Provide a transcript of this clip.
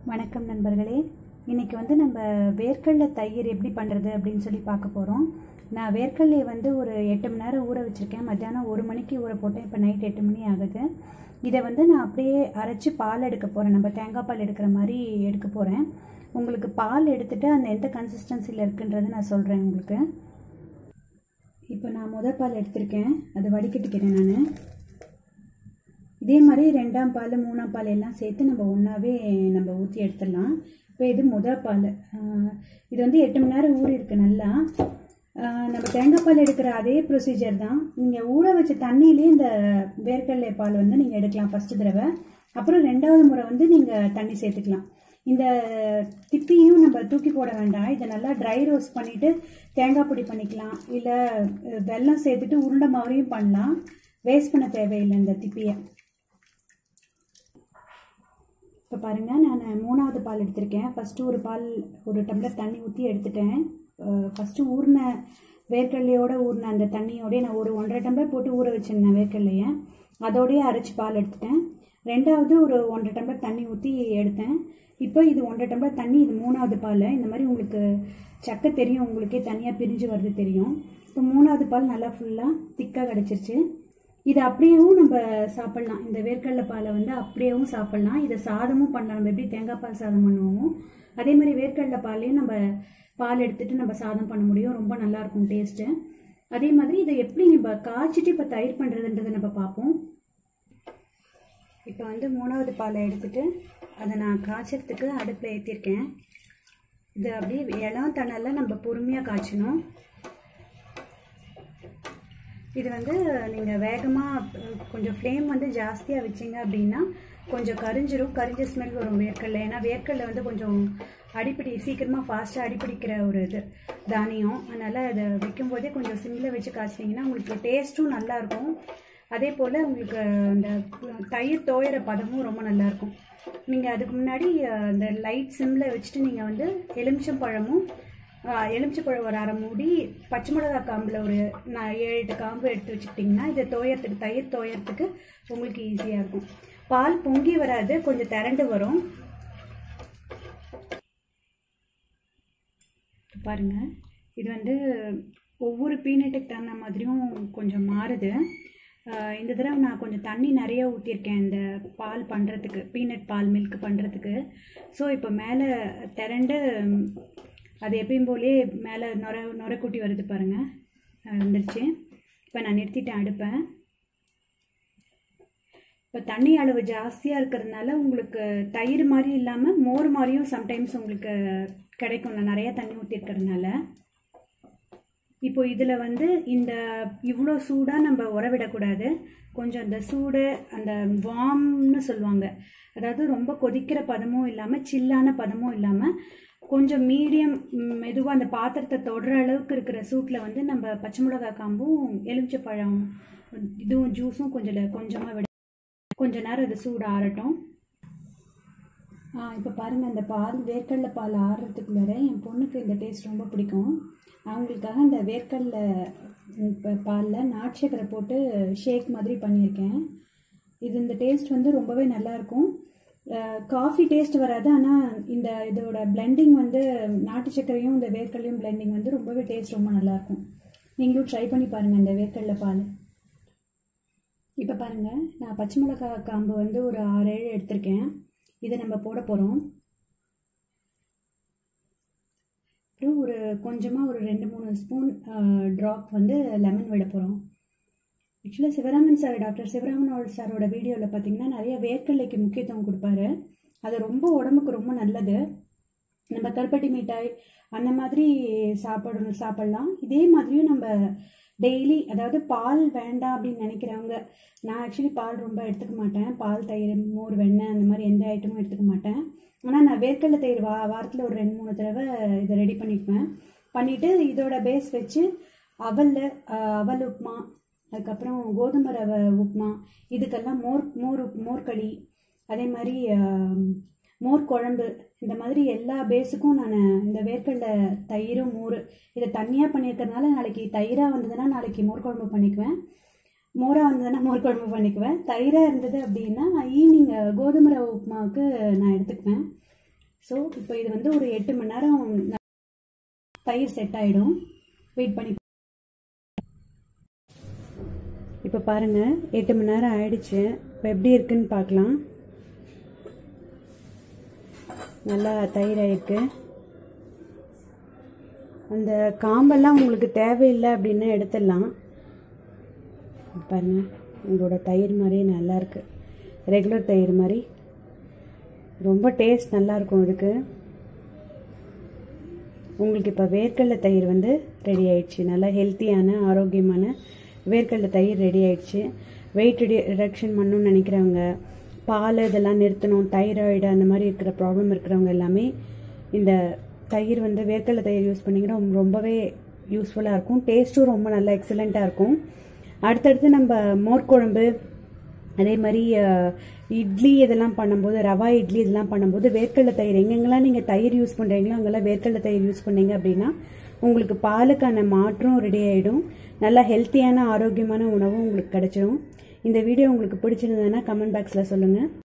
வணக்கம் நண்பர்களே. இன்றைக்கி நம்ம வேர்க்கடலை தயிர் எப்படி பண்ணுறது அப்படின்னு சொல்லி பார்க்க போகிறோம். நான் வேர்க்கடலையை ஒரு 8 மணி நேரம் ஊற வச்சுருக்கேன். மத்தியானம் 1 மணிக்கு ஊற போட்டேன். இப்போ நைட் 8 மணி ஆகுது. இதை நான் அப்படியே அரைச்சி பால் எடுக்க போகிறேன். நம்ம தேங்காய் பால் எடுக்கிற மாதிரி எடுக்க போகிறேன். உங்களுக்கு பால் எடுத்துகிட்டு அந்த எந்த கன்சிஸ்டன்சியில் இருக்குன்றது நான் சொல்கிறேன் உங்களுக்கு. இப்போ நான் முதல் பால் எடுத்திருக்கேன், அதை வடிகட்டிக்கிறேன் நான். இதே மாதிரி 2ஆம் பால் 3ஆம் பால் எல்லாம் சேர்த்து நம்ம ஒன்றாவே ஊற்றி எடுத்துடலாம். இப்போ இது முதல் பால். இது 8 மணி நேரம் ஊறி இருக்கு நல்லா. நம்ம தேங்காய் பால் எடுக்கிற அதே ப்ரொசீஜர் தான். நீங்கள் ஊற வச்ச தண்ணியிலே இந்த வேர்க்கடலை பால் நீங்கள் எடுக்கலாம் ஃபஸ்ட்டு தடவை. அப்புறம் 2வது முறை நீங்கள் தண்ணி சேர்த்துக்கலாம். இந்த திப்பியும் நம்ம தூக்கி போட வேண்டாம். இதை நல்லா ட்ரை ரோஸ்ட் பண்ணிவிட்டு தேங்காய் பொடி பண்ணிக்கலாம், இல்லை வெல்லம் சேர்த்துட்டு உருண்டை மாதிரியும் பண்ணலாம். வேஸ்ட் பண்ண தேவையில்லை இந்த திப்பியை. இப்போ பாருங்கள், நான் 3வது பால் எடுத்திருக்கேன். ஃபஸ்ட்டு ஒரு டம்ளர் தண்ணி ஊற்றி எடுத்துட்டேன். ஃபஸ்ட்டு ஊறின வேர்க்கடலையோடு ஊறின அந்த தண்ணியோடய நான் ஒரு 1.5 டம்ளர் போட்டு ஊற வச்சுருந்தேன் வேர்க்கடலையை. அதோடய அரைச்சி பால் எடுத்துட்டேன். 2வது ஒரு 1.5 டம்ளர் தண்ணி ஊற்றி எடுத்தேன். இப்போ இது 1.5 டம்ளர் தண்ணி, இது 3வது பால். இந்த மாதிரி உங்களுக்கு சக்கை தெரியும், உங்களுக்கே தனியாக பிரிஞ்சு வருது தெரியும். இப்போ 3வது பால் நல்லா ஃபுல்லாக திக்காக கிடச்சிருச்சு. இதை அப்படியேவும் நம்ம சாப்பிட்லாம். இந்த வேர்க்கடலை பாலை அப்படியேவும் சாப்பிட்லாம். இதை சாதமும் பண்ணலாம். நம்ம எப்படி தேங்காய் பால் சாதம் பண்ணுவோமோ அதே மாதிரி வேர்க்கடலை பாலையும் நம்ம பால் எடுத்துகிட்டு நம்ம சாதம் பண்ண முடியும். ரொம்ப நல்லாயிருக்கும் டேஸ்ட்டு. அதே மாதிரி இதை எப்படி நம்ம காய்ச்சிட்டு இப்போ தயிர் பண்ணுறதுன்றதை நம்ம பார்ப்போம். இப்போ 3வது பாலை எடுத்துகிட்டு அதை நான் காய்ச்சறதுக்கு அடுப்பில் ஏற்றிருக்கேன். இது அப்படியே இளம் தணலில் நம்ம பொறுமையாக காய்ச்சணும். இது நீங்கள் வேகமாக கொஞ்சம் ஃப்ளேம் ஜாஸ்தியாக வச்சிங்க அப்படின்னா கொஞ்சம் கரிஞ்ச ஸ்மெல் வரும் வேர்க்கடலை. ஏன்னா வேர்க்கடலை கொஞ்சம் சீக்கிரமாக ஃபாஸ்ட்டாக அடிப்பிடிக்கிற ஒரு தானியம். அதனால் அதை வைக்கும்போதே கொஞ்சம் சிம்மில் வச்சு காய்ச்சிட்டிங்கன்னா உங்களுக்கு டேஸ்ட்டும் நல்லாயிருக்கும். அதே போல் உங்களுக்கு அந்த தயிர் தோயிற பதமும் ரொம்ப நல்லாயிருக்கும். நீங்கள் அதுக்கு முன்னாடி அந்த லைட் சிம்மில் வச்சுட்டு நீங்கள் எலுமிச்சம்பழம் ஒரு 1/2 மூடி, பச்சை மிளகா காம்பில் ஒரு 7-8 காம்பு எடுத்து வச்சுக்கிட்டிங்கன்னா இதை தயிர் தோயறதுக்கு உங்களுக்கு ஈஸியாக இருக்கும். பால் பொங்கி வராது, கொஞ்சம் திரண்டு வரும். பாருங்கள், இது ஒவ்வொரு பீனட்டுக்கு தகுந்த மாதிரியும் கொஞ்சம் மாறுது. இந்த தடவை நான் கொஞ்சம் தண்ணி நிறைய ஊற்றிருக்கேன் இந்த பால் பண்ணுறதுக்கு, பீனட் பால் மில்க் பண்ணுறதுக்கு. ஸோ இப்போ மேலே திரண்டு அது எப்பயும் போலே மேலே நுர கூட்டி வருது பாருங்கள், வந்துருச்சு. இப்போ நான் நிறுத்திட்டேன் அடுப்பை. இப்போ தண்ணி அளவு ஜாஸ்தியாக இருக்கிறதுனால உங்களுக்கு தயிர் மாதிரி இல்லாமல் மோர் மாதிரியும் சம்டைம்ஸ் உங்களுக்கு கிடைக்கும். நான் நிறையா தண்ணி ஊற்றிருக்கிறதுனால. இப்போ இதில் இந்த இவ்வளோ சூடாக நம்ம உறவிடக்கூடாது. கொஞ்சம் அந்த சூடு, அந்த வார்ம்னு சொல்லுவாங்க, அதாவது ரொம்ப கொதிக்கிற பதமும் இல்லாமல் சில்லான பதமும் இல்லாமல் கொஞ்சம் மீடியம் மெதுவாக அந்த பாத்திரத்தை தொடுற அளவுக்கு இருக்கிற சூட்டில் நம்ம பச்சை மிளகா காம்பும் எலுமிச்சப்பழம் இதுவும் ஜூஸும் கொஞ்சமாக விட கொஞ்ச நேரம் இது சூடு ஆறட்டும். இப்போ பாருங்கள், அந்த வேர்க்கடலை பால் ஆறுறதுக்குள்ளார என் பொண்ணுக்கு இந்த டேஸ்ட் ரொம்ப பிடிக்கும். அவங்களுக்காக இந்த வேர்க்கடலை பாலில் நாட்டு சக்கரை போட்டு ஷேக் மாதிரி பண்ணியிருக்கேன். இந்த டேஸ்ட் ரொம்பவே நல்லாயிருக்கும். காஃபி டேஸ்ட் வராது, ஆனால் இதோட பிளெண்டிங் நாட்டு சக்கரையும் இந்த வேர்க்கடலையும் பிளெண்டிங் ரொம்பவே டேஸ்ட் ரொம்ப நல்லாயிருக்கும். நீங்களும் ட்ரை பண்ணி பாருங்கள் இந்த வேர்க்கடலை பால். இப்போ பாருங்கள், நான் பச்சை மிளகா காம்பு ஒரு 6-7 எடுத்திருக்கேன். இதை நம்ம போட போகிறோம். அப்புறம் கொஞ்சமாக ஒரு 2-3 ஸ்பூன் ட்ராப் லெமன் விட போகிறோம். ஆக்சுவலாக டாக்டர் சிவராமன் சாரோட வீடியோவில் பார்த்தீங்கன்னா நிறைய வேர்க்கடலைக்கு முக்கியத்துவம் கொடுப்பாரு. அது ரொம்ப உடம்புக்கு ரொம்ப நல்லது. நம்ம கருப்பட்டி மிட்டாய் அந்த மாதிரி சாப்பிடலாம். இதே மாதிரியும் நம்ம டெய்லி, அதாவது பால் வேண்டாம் அப்படின்னு நினைக்கிறவங்க, நான் ஆக்சுவலி பால் ரொம்ப எடுத்துக்க மாட்டேன். பால், தயிர், மோர், வெண்ணெய் அந்த மாதிரி எந்த ஐட்டமும் எடுத்துக்க மாட்டேன். ஆனால் நான் வேர்க்கடலை தயிர் வாரத்தில் ஒரு 2-3 தடவை இதை ரெடி பண்ணிவிட்டு இதோட பேஸ் வச்சு அவல் உப்புமா, அதுக்கப்புறம் கோதுமை ரவை உப்புமா, இதுக்கெல்லாம் மோர்களி, அதே மாதிரி மோர் குழம்பு, இந்த மாதிரி எல்லா பேஸுக்கும் நான் இந்த வேர்க்கடலை தயிரும் மோர் இதை தனியாக பண்ணியிருக்கிறதுனால நாளைக்கு தயிராக வந்ததுன்னா நாளைக்கு மோர் குழம்பு பண்ணிக்குவேன், மோராக வந்ததுன்னா மோர் குழம்பு பண்ணிக்குவேன். தயிராக இருந்தது அப்படின்னா ஈவினிங் கோதுமை ரவை உப்புமாவுக்கு நான் எடுத்துக்குவேன். ஸோ இப்போ இது வந்து ஒரு 8 மணி நேரம் தயிர் செட் ஆகிடும். வெயிட் பண்ணி இப்போ பாருங்கள் 8 மணி நேரம் ஆயிடுச்சு. இப்போ எப்படி இருக்குன்னு பார்க்கலாம். நல்லா தயிர் ஆயிருக்கு. அந்த காம்பெல்லாம் உங்களுக்கு தேவையில்லை அப்படின்னா எடுத்துடலாம். பாருங்கள் உங்களோட தயிர் மாதிரியே நல்லாயிருக்கு. ரெகுலர் தயிர் மாதிரி ரொம்ப டேஸ்ட் நல்லாயிருக்கும். இதுக்கு உங்களுக்கு இப்போ வேர்க்கடலை தயிர் வந்து ரெடி ஆயிடுச்சு. நல்லா ஹெல்த்தியான ஆரோக்கியமான வேர்க்கடலை தயிர் ரெடி ஆயிடுச்சு. வெயிட் ரிடக்ஷன் பண்ணணும்னு நினைக்கிறவங்க, பால் இதெல்லாம் நிறுத்தணும், தைராய்டு அந்த மாதிரி இருக்கிற ப்ராப்ளம் இருக்கிறவங்க எல்லாமே இந்த தயிர் வந்து வேர்க்கடலை தயிர் யூஸ் பண்ணிங்கன்னா ரொம்பவே யூஸ்ஃபுல்லாக இருக்கும். டேஸ்ட்டும் ரொம்ப நல்லா எக்ஸலண்ட்டாக இருக்கும். அடுத்தடுத்து நம்ம மோர் குழம்பு, அதே மாதிரி இட்லி இதெல்லாம் பண்ணும்போது, ரவா இட்லி இதெல்லாம் பண்ணும்போது வேர்க்கடலை தயிர் எங்கெங்கெல்லாம் நீங்கள் தயிர் யூஸ் பண்ணுறீங்களோ அங்கெல்லாம் வேர்க்கடலை தயிர் யூஸ் பண்ணீங்க அப்படின்னா உங்களுக்கு பாலுக்கான மாற்றம் ரெடி ஆகிடும். நல்லா ஹெல்த்தியான ஆரோக்கியமான உணவும் உங்களுக்கு கிடைச்சிடும். இந்த வீடியோ உங்களுக்கு பிடிச்சிருந்ததுன்னா கமெண்ட் பாக்ஸில் சொல்லுங்கள்.